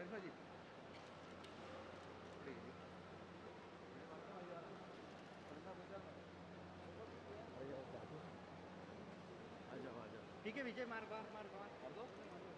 करिश्मा जी आ जाओ आ जाओ। ठीक है विजय, मार मार मार मार दो।